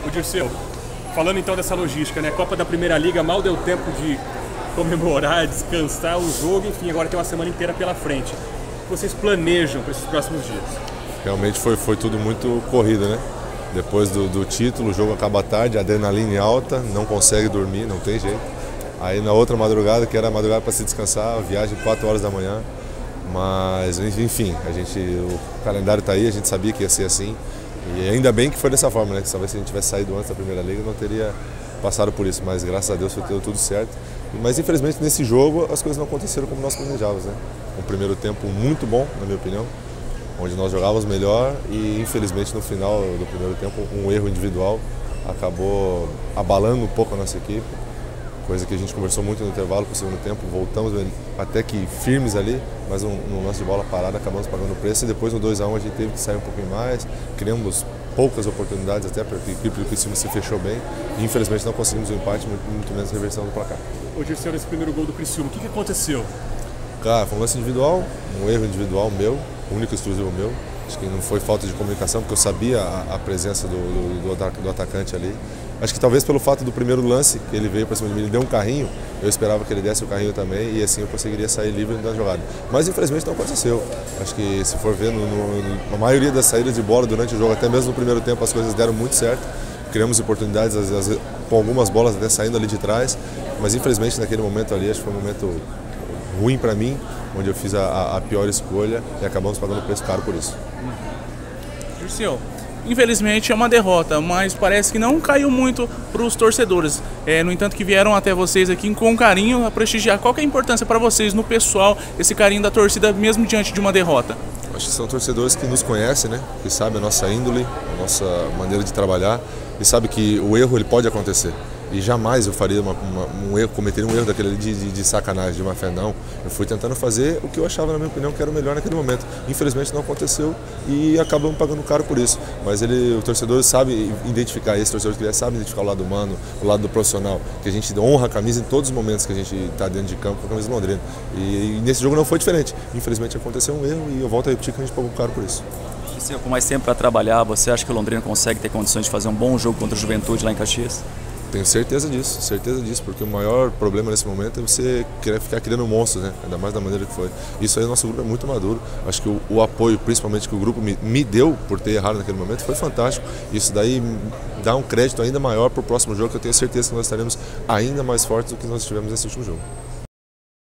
O Dirceu, falando então dessa logística, né? Copa da Primeira Liga, mal deu tempo de comemorar, descansar o jogo, enfim, agora tem uma semana inteira pela frente. O que vocês planejam para esses próximos dias? Realmente foi tudo muito corrido, né? Depois do título, o jogo acaba tarde, adrenalina alta, não consegue dormir, não tem jeito. Aí na outra madrugada, que era a madrugada para se descansar, viagem 4 horas da manhã. Mas enfim, o calendário está aí, a gente sabia que ia ser assim. E ainda bem que foi dessa forma, né? Talvez se a gente tivesse saído antes da Primeira Liga, não teria passado por isso. Mas graças a Deus deu tudo certo. Mas infelizmente nesse jogo as coisas não aconteceram como nós planejávamos, né? Um primeiro tempo muito bom, na minha opinião, onde nós jogávamos melhor e infelizmente no final do primeiro tempo um erro individual acabou abalando um pouco a nossa equipe. Coisa que a gente conversou muito no intervalo para o segundo tempo, voltamos até que firmes ali, mas no lance de bola parada acabamos pagando o preço e depois no 2 a 1 a gente teve que sair um pouquinho mais, criamos poucas oportunidades até porque a equipe do Criciúma se fechou bem e infelizmente não conseguimos o empate, muito menos a reversão do placar. Ô Dirceu, nesse primeiro gol do Criciúma, o que aconteceu? Cara, foi um lance individual, um erro individual meu, único e exclusivo meu. Acho que não foi falta de comunicação, porque eu sabia a presença do atacante ali. Acho que talvez pelo fato do primeiro lance, que ele veio para cima de mim, ele deu um carrinho, eu esperava que ele desse o carrinho também e assim eu conseguiria sair livre da jogada. Mas infelizmente não aconteceu. Acho que se for ver, na maioria das saídas de bola durante o jogo, até mesmo no primeiro tempo, as coisas deram muito certo. Criamos oportunidades, às vezes, com algumas bolas até saindo ali de trás, mas infelizmente naquele momento ali, acho que foi um momento ruim para mim, onde eu fiz a pior escolha e acabamos pagando o preço caro por isso. Dirceu, infelizmente é uma derrota, mas parece que não caiu muito para os torcedores. No entanto, que vieram até vocês aqui com carinho a prestigiar. Qual que é a importância para vocês, no pessoal, esse carinho da torcida, mesmo diante de uma derrota? Acho que são torcedores que nos conhecem, né? Que sabem a nossa índole, a nossa maneira de trabalhar e sabem que o erro ele pode acontecer. E jamais eu faria um erro, cometeria um erro daquele ali de sacanagem, de má fé, não. Eu fui tentando fazer o que eu achava, na minha opinião, que era o melhor naquele momento. Infelizmente não aconteceu e acabamos pagando caro por isso. Mas o torcedor sabe identificar, esse torcedor que sabe identificar o lado humano, o lado do profissional, que a gente honra a camisa em todos os momentos que a gente está dentro de campo com a camisa do Londrina. E nesse jogo não foi diferente. Infelizmente aconteceu um erro e eu volto a repetir que a gente pagou caro por isso. Com mais tempo para trabalhar, você acha que o Londrina consegue ter condições de fazer um bom jogo contra a Juventude lá em Caxias? Tenho certeza disso, porque o maior problema nesse momento é você querer ficar criando monstros, né? Ainda mais da maneira que foi. Isso aí, o nosso grupo é muito maduro. Acho que o apoio, principalmente que o grupo me deu por ter errado naquele momento, foi fantástico. Isso daí dá um crédito ainda maior para o próximo jogo, que eu tenho certeza que nós estaremos ainda mais fortes do que nós estivemos nesse último jogo.